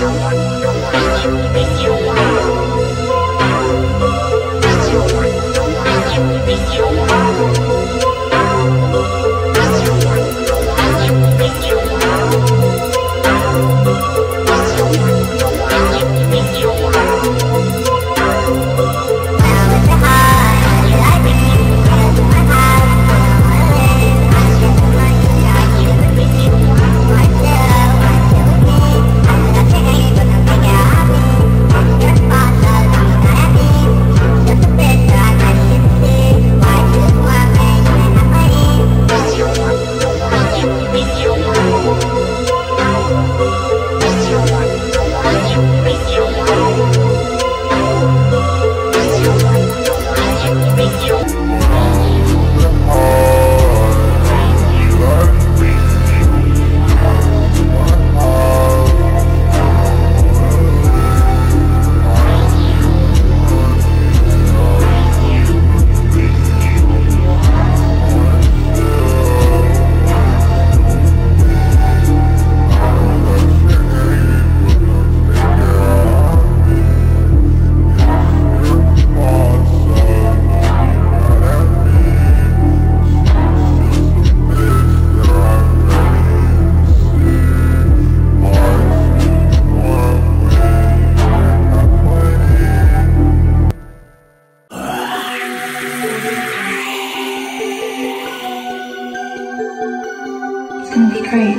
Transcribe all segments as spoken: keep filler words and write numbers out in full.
gonna be great.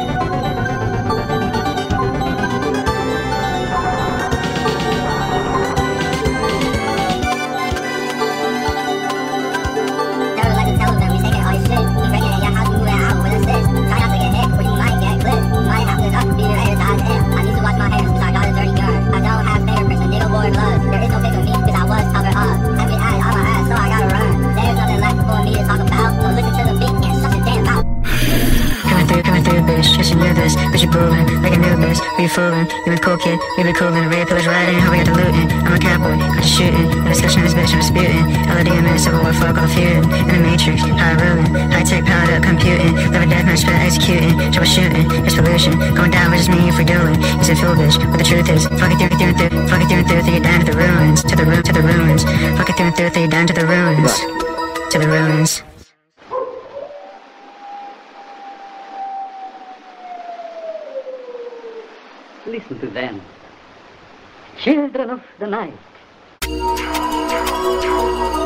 But you proving like a new bitch, we fooling. You with cool kid, we be coolin'. Red pillars riding, how we got the lootin'. I'm a cowboy, got you shootin'. No discussion, this bitch, I'm disputing. L O D M S, civil war, fuck all the feuding. In the matrix, high ruling. High tech, powered up computing. Live a deathmatch, spell executing. Troubleshooting, it's pollution. Going down, what just mean if we doing? You said fool bitch, what the truth is. Fuck it through, through, through. Fuck it through, through, through, you down to the ruins. To the room, to the ruins. Fuck it through, through, through, you down to the ruins. To the ruins. Listen to them, children of the night.